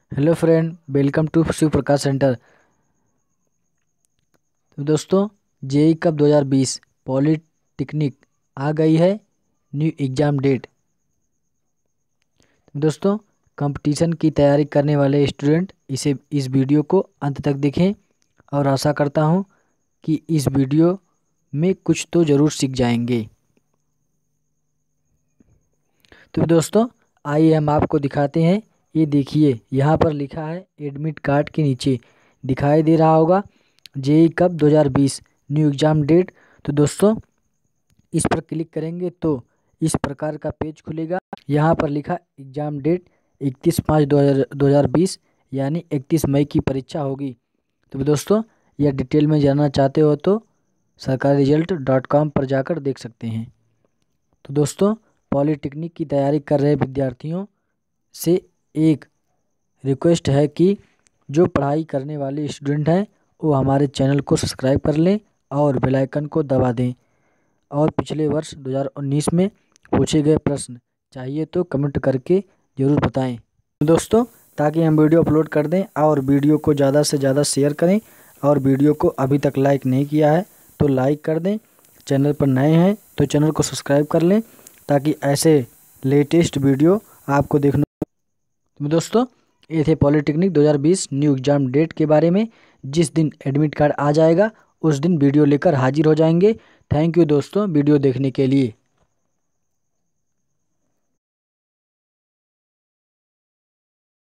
Hello friend, welcome to Shiv Prakash centre. तो दोस्तों, JEECUP 2020 polytechnic आ गई है न्यू एग्ज़ाम डेट। दोस्तों, कंपटीशन की तैयारी करने वाले स्टूडेंट इस वीडियो को अंत तक देखें और आशा करता हूं कि इस वीडियो में कुछ तो ज़रूर सीख जाएंगे। तो दोस्तों, आइए हम आपको दिखाते हैं। ये देखिए, यहाँ पर लिखा है एडमिट कार्ड के नीचे दिखाई दे रहा होगा JEECUP 2020 new exam date. तो दोस्तों, इस पर क्लिक करेंगे तो इस प्रकार का पेज खुलेगा। यहाँ पर लिखा एग्ज़ाम डेट 31/5/2020 यानी 31 मई की परीक्षा होगी। तो दोस्तों, यह डिटेल में जानना चाहते हो तो सरकारी रिजल्ट .com पर जाकर देख सकते हैं। तो दोस्तों, पॉलिटेक्निक की तैयारी कर रहे विद्यार्थियों से एक रिक्वेस्ट है कि जो पढ़ाई करने वाले स्टूडेंट हैं वो हमारे चैनल को सब्सक्राइब कर लें और बेल आइकन को दबा दें। और पिछले वर्ष 2019 में पूछे गए प्रश्न चाहिए तो कमेंट करके ज़रूर बताएं दोस्तों, ताकि हम वीडियो अपलोड कर दें। और वीडियो को ज़्यादा से ज़्यादा शेयर करें। और वीडियो को अभी तक लाइक नहीं किया है तो लाइक कर दें। चैनल पर नए हैं तो चैनल को सब्सक्राइब कर लें ताकि ऐसे लेटेस्ट वीडियो आपको देखने। तो दोस्तों, ये थे पॉलिटेक्निक 2020 न्यू एग्ज़ाम डेट के बारे में। जिस दिन एडमिट कार्ड आ जाएगा उस दिन वीडियो लेकर हाजिर हो जाएंगे। थैंक यू दोस्तों, वीडियो देखने के लिए।